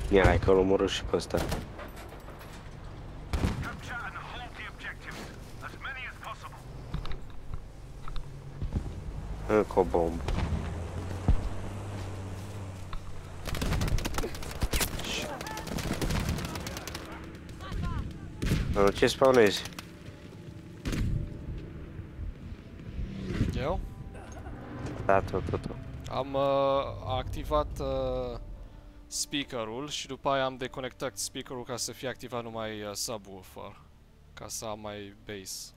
Ia, că-l omorâ și pe ăsta. Încă o bombă. Ce spawnezi? Eu? Da, tot. Am activat speakerul și după aia am deconectat speakerul ca să fie activat numai subwoofer. Ca să am mai bass.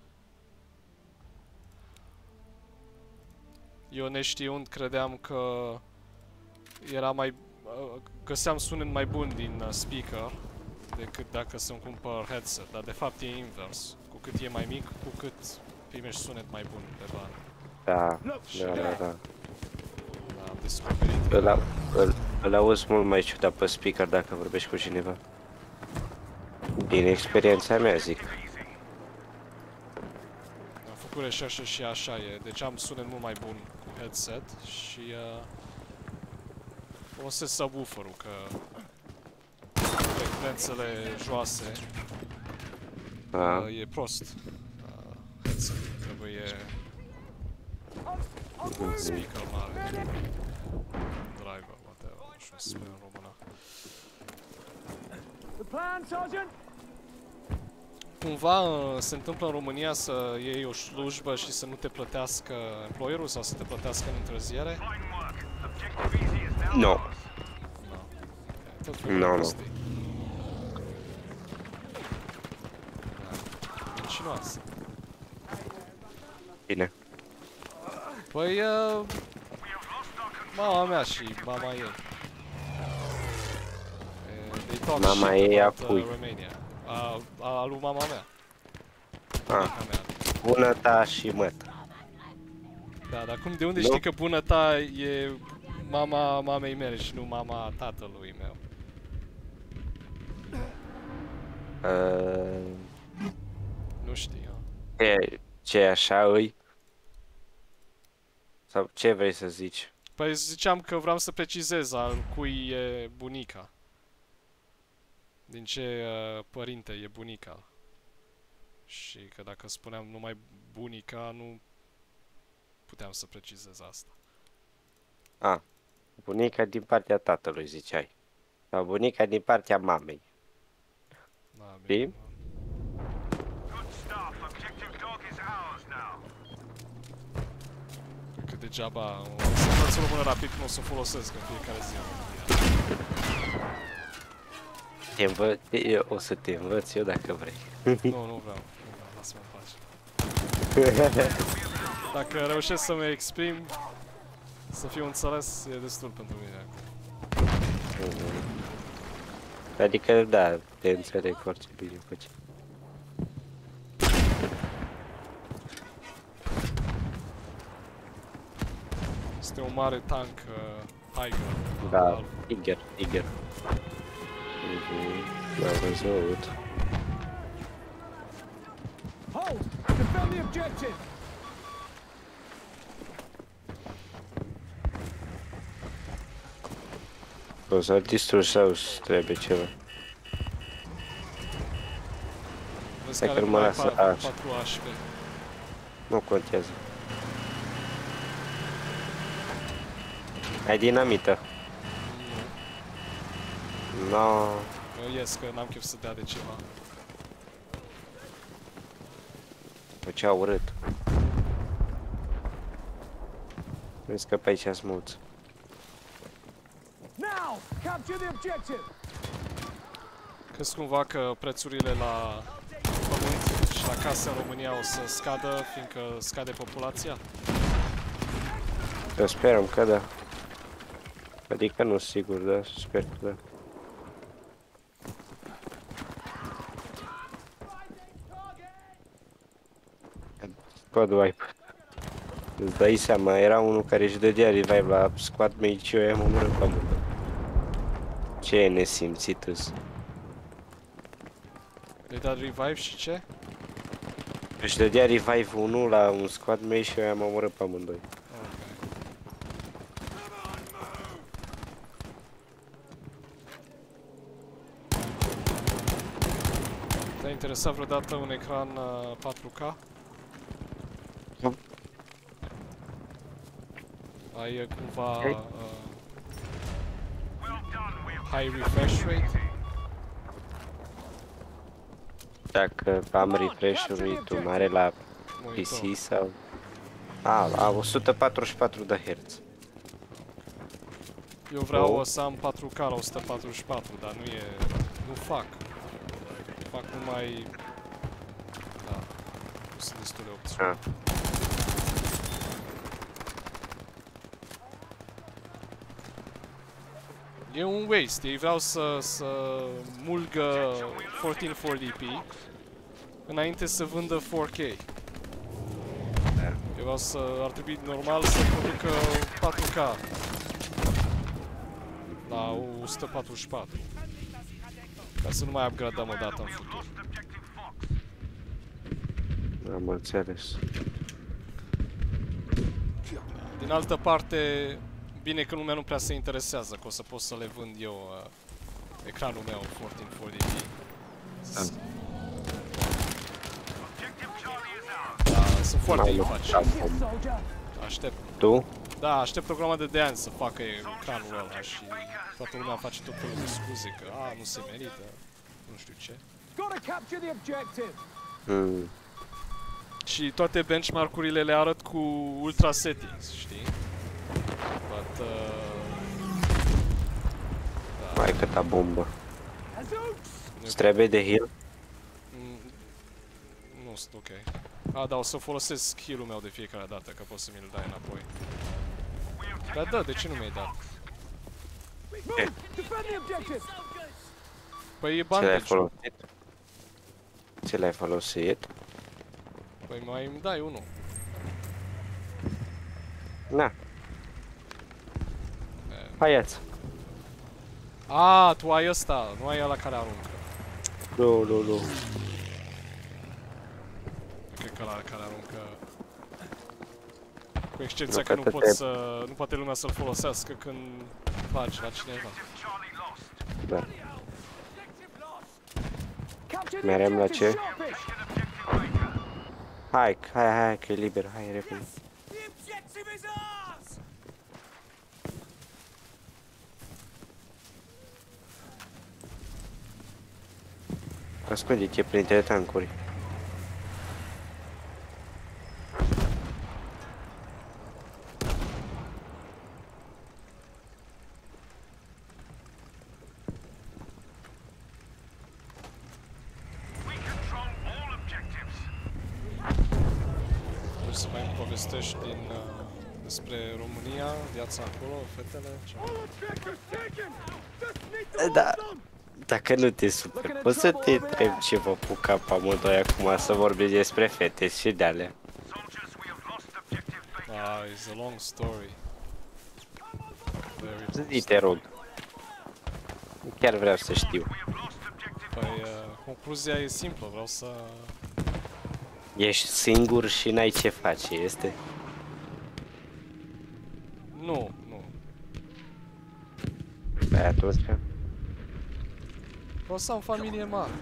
Eu neștiind credeam că era mai... găseam sunet mai bun din speaker decât dacă să-mi cumpăr headset, dar de fapt e invers. Cu cât e mai mic, cu cât primești sunet mai bun pe bani. Da. Am descoperit. Îl auzi mult mai ciudat pe speaker dacă vorbești cu cineva. Din experiența mea, zic. Am făcut reșerșă și așa e, deci am sunet mult mai bun cu headset și folosesc subwoofer-ul, că frecvențele joase e prost. Headset trebuie speaker mare. Driver, whatever, nu știu să spune în română. Cumva se întâmplă în România să iei o slujbă și să nu te plătească employerul sau să te plătească în întârziere? Nu. Tot felul de prostii. Mincinoasă. Bine. Păi, mama mea și mama ei. Mama ei a cui? A lui mama mea. Bună ta și măta. Da, dar cum, de unde știi că bună ta e mama mamei mele și nu mama tatălui meu? Nu știi, ce așa îi? Sau ce vrei să zici? Păi ziceam că vreau să precizez al cui e bunica. Din ce părinte e bunica. Și că dacă spuneam numai bunica, nu puteam să precizez asta. Bunica din partea tatălui, ziceai. Sau bunica din partea mamei. Știi? Că degeaba o să învăț o română rapid, nu o să o folosesc în fiecare zi. O să te învăț eu dacă vrei. Nu vreau, lasă-mă în pace. Dacă reușesc să mă exprim, să fiu înțeles, e destul pentru mine acum. Adică, da, te înțeleg foarte bine cu ce. Este un mare tank Tiger. Da, Tiger. L-am văzut. Hold! Defend the objective! O să-l distrugi sau trebuie ceva? Vezi că mă lasă așa. Nu contează. Ai dinamită? No. Eu ies că n-am chef să dea de ceva. Bă, ce urât. Vezi că pe aici sunt mulți. Crezi cumva că prețurile la pământ și la case în România o să scadă, fiindcă scade populația? Eu sperăm că da. Adică nu sigur, dar sper că da. Squad wipe. Îți dai seama, era unul care își dădea revive la squad mate și eu i-am omorât pe amândoi. Ce nesimțit-s. Le-ai dat revive și ce? Își dădea revive unul la un squad mate și eu i-am omorât pe amândoi. Te-a interesat vreodată un ecran 4K? Nu. Ai cumva Ok. high refresh rate? Dacă am refresh-ul rate mare la Monitor. PC sau... A, la 144 de Hz. Eu vreau Oh. să am 4K la 144, dar nu fac. Fac numai... Da, nu sunt destule opțiuni. Ah. E un waste, ei vreau să mulgă 1440p înainte să vândă 4K. Da. Eu vreau ar trebui normal să producă 4K la 144. Ca să nu mai upgradăm o dată în futur. Am înțeles. Din altă parte, bine că lumea nu prea se interesează, că o să pot să le vând eu ecranul meu 1440p. Da, sunt foarte infaci. Aștept. Tu? Da, aștept programa de ani să facă ecranul ăla și toată lumea face tot felul de scuze că nu se merită, nu știu ce. Gotta capture the objective. Hmm. Și toate benchmark-urile le arăt cu ultra settings, știi? But, da. Mai câta bombă. Azooks! Îți trebuie de heal? Nu sunt ok. Da, o să folosesc heal-ul meu de fiecare dată, că poți să mi-l dai înapoi. Dar da, de ce nu mi-ai dat? Move! Defend the objective! Păi e Ce l-ai bandage. folosit? Ce l-ai folosit? Păi mai îmi dai unul. Na. Hai ia-ți. Tu ai ăsta, nu ai ăla care aruncă. Nu. Cred că ăla care aruncă... Cu excepția Nu, că că nu poate lumea să-l folosească când tragi la cineva. Da. Capture the Merem la objective, ce? sharpish! Hai, că e liber, hai repede. The objective is ours! Ascunde-te printre tancuri. Vrei să mai povestești despre România, viața acolo, fetele, ce? All objectives taken! Just need to Da. hold them! Dacă nu te super, poți să te întreb ce vă puca pe amândoi acum să vorbiți despre fete și de-alea. It's a long story. Very long Zi, te rog. Chiar vreau să știu. Păi, concluzia e simplă, vreau să... Ești singur și n-ai ce face, este? Nu. Păi atunci... Vreau să am familie mare.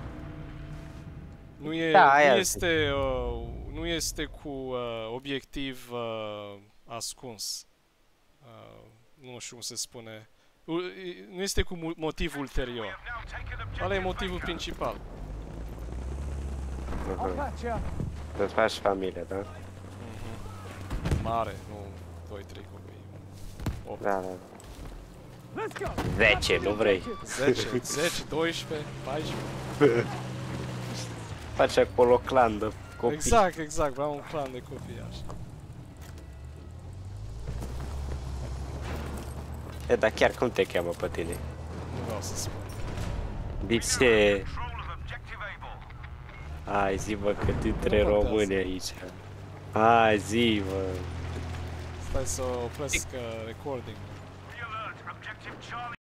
Da, aia Nu este cu obiectiv ascuns. Nu știu cum se spune. Nu este cu motiv ulterior. Ăla e motivul principal. I'll patch you. Să-ți faci familie, da? Mare, nu 2-3 copii. 8. Da. Let's go! 10, nu vrei? 10, 12, 14. Faci acolo clan de copii. Exact, vreau un clan de copii așa. Dar chiar cum te cheamă pe tine? Nu vreau să spun. De ce? Hai zi-mă că dintre Nu contează. români aici. Hai zi-mă. Stai să opresc recording.